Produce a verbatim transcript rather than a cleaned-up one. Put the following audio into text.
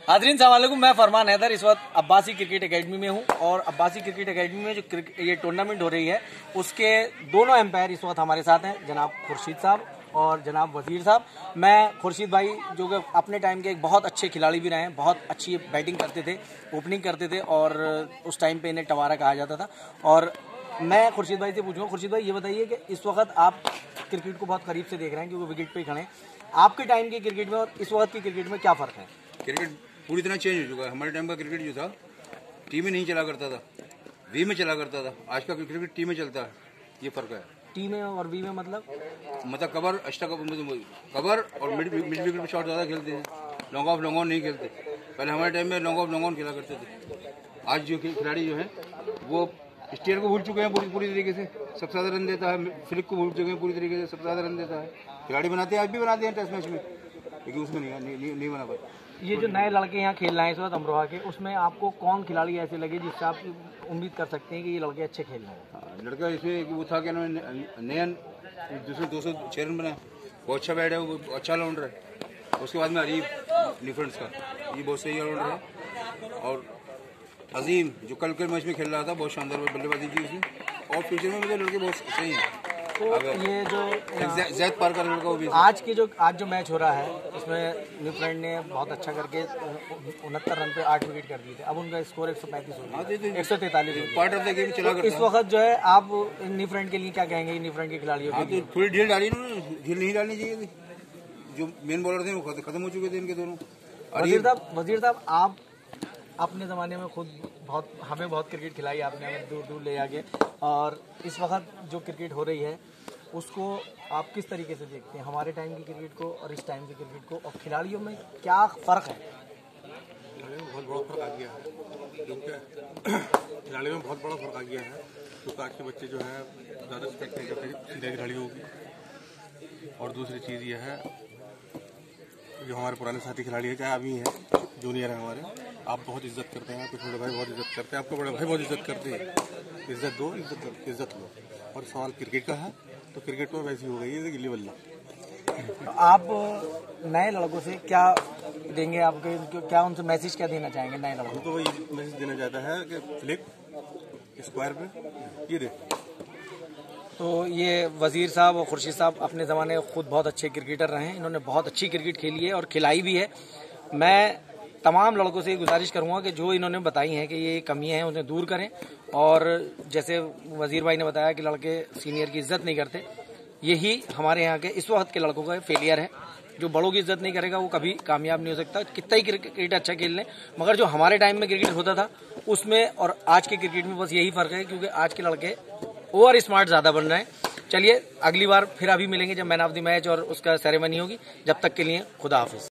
हाज़रीन अस्सलाम वालेकुम, मैं फरमान हैदर इस वक्त अब्बासी क्रिकेट एकेडमी में हूं और अब्बासी क्रिकेट एकेडमी में जो ये टूर्नामेंट हो रही है उसके दोनों एम्पायर इस वक्त हमारे साथ हैं, जनाब खुर्शीद साहब और जनाब वजीर साहब। मैं खुर्शीद भाई जो कि अपने टाइम के एक बहुत अच्छे खिलाड़ी भी रहे हैं, बहुत अच्छी बैटिंग करते थे, ओपनिंग करते थे और उस टाइम पे इन्हें टवारा कहा जाता था। और मैं खुर्शीद भाई से पूछूंगा, खुर्शीद भाई ये बताइए कि इस वक्त आप क्रिकेट को बहुत करीब से देख रहे हैं क्योंकि विकेट पे ही खड़े हैं, आपके टाइम के क्रिकेट में और इस वक्त की क्रिकेट में क्या फ़र्क है? क्रिकेट पूरी तरह चेंज हो चुका है। हमारे टाइम का क्रिकेट जो था टी में नहीं चला करता था, वी में चला करता था। आज का क्रिकेट टी में चलता है, ये फर्क है। टी में और वी में मतलब मतलब कवर एक्स्ट्रा कवर और मिड मिड विकेट में शॉट ज़्यादा खेलते हैं, लॉन्ग ऑफ लॉन्ग ऑन नहीं खेलते। पहले हमारे टाइम में लॉन्ग ऑफ लॉन्ग ऑन खेला करते थे। आज जो खिलाड़ी जो है वो स्टेयर को भूल चुके हैं पूरी पूरी तरीके से। सबसे ज़्यादा रन देता है, फ्लिक को भूल चुके हैं पूरी तरीके से, सबसे ज़्यादा रन देता है। खिलाड़ी बनाते हैं, आज भी बनाते हैं टेस्ट मैच में, लेकिन उसमें नहीं नहीं, नहीं, नहीं बना पाए। ये जो नए लड़के यहाँ खेल रहे हैं इस वक्त अमरोहा के, उसमें आपको कौन खिलाड़ी ऐसे लगे जिससे आप उम्मीद कर सकते हैं कि ये लड़के अच्छे खेल रहे हैं? लड़का इसमें वो था क्या नाम नयन, जिसमें दो सौ छः रन बनाए, बहुत अच्छा बैट है, वो अच्छा ऑलराउंडर है। उसके बाद में अरीब डिफरेंस का, ये बहुत सही ऑलराउंडर है। और अजीम जो कल के मैच में खेल रहा था, बहुत शानदार बल्लेबाजी की उसने। और फ्यूचर में मुझे लड़के बहुत सही हैं। तो ये जो जैद पार का लड़का वो भी आज के जो आज जो मैच हो रहा है उसमें न्यू फ्रेंड ने बहुत अच्छा करके उनहत्तर रन पे आठ विकेट कर दिए थे। अब उनका स्कोर एक सौ पैंतीस हो गया, एक सौ तैंतालीस पार्ट ऑफ द गेम चला करता है। इस वक्त जो है आप न्यू फ्रेंड के लिए क्या कहेंगे? न्यू फ्रेंड के खिलाड़ियों हाँ, तो थोड़ी ढील डाली ना, ढील नहीं डालनी चाहिए थी। जो मेन बॉलर थे वो खत्म हो चुके थे इनके दोनों। वजीर साहब वजीर साहब आप अपने ज़माने में खुद बहुत हमें बहुत क्रिकेट खिलाई आपने, हमें दूर दूर ले जाके, और इस वक्त जो क्रिकेट हो रही है उसको आप किस तरीके से देखते हैं? हमारे टाइम की क्रिकेट को और इस टाइम की क्रिकेट को, और खिलाड़ियों में क्या फ़र्क है? खिलाड़ियों में बहुत बड़ा फ़र्क आ गया है, क्योंकि खिलाड़ियों में बहुत बड़ा फ़र्क आ गया है क्योंकि आज के बच्चे जो है ज़्यादा रिस्पेक्ट नहीं करते सीधे खिलाड़ियों की। और दूसरी चीज़ ये है, जो हमारे पुराने साथी खिलाड़ी हैं, चाहे अभी हैं, जूनियर हैं हमारे, आप बहुत इज्जत करते हैं, आपके छोटे भाई बहुत इज्जत करते हैं, आपके बड़े भाई बहुत इज्जत करते हैं। इज्जत दो, इज्जत इज्जत लो। और सवाल क्रिकेट का है तो क्रिकेट में वैसी हो गई है गिल्ली बल्ला। तो आप नए लड़कों से क्या देंगे? आपके क्या उनसे मैसेज क्या देना चाहेंगे नए लड़कों को? उनको वही मैसेज देना चाहता है कि फ्लिक स्क्वायर पे ये दे। तो ये वजीर साहब और खुर्शीद साहब अपने ज़माने में खुद बहुत अच्छे क्रिकेटर रहे हैं, इन्होंने बहुत अच्छी क्रिकेट खेली है और खिलाई भी है। मैं तमाम लड़कों से गुजारिश करूंगा कि जो इन्होंने बताई हैं कि ये कमियां हैं उन्हें दूर करें। और जैसे वजीर भाई ने बताया कि लड़के सीनियर की इज्जत नहीं करते, यही हमारे यहाँ के इस वक्त के लड़कों का फेलियर है। जो बड़ों की इज्जत नहीं करेगा वो कभी कामयाब नहीं हो सकता, कितना ही क्रिकेट अच्छा खेल लें। मगर जो हमारे टाइम में क्रिकेट होता था उसमें और आज के क्रिकेट में बस यही फ़र्क है, क्योंकि आज के लड़के ओवर स्मार्ट ज़्यादा बन रहे हैं। चलिए अगली बार फिर अभी मिलेंगे जब मैन ऑफ द मैच और उसका सेरेमनी होगी। जब तक के लिए खुदा हाफिज।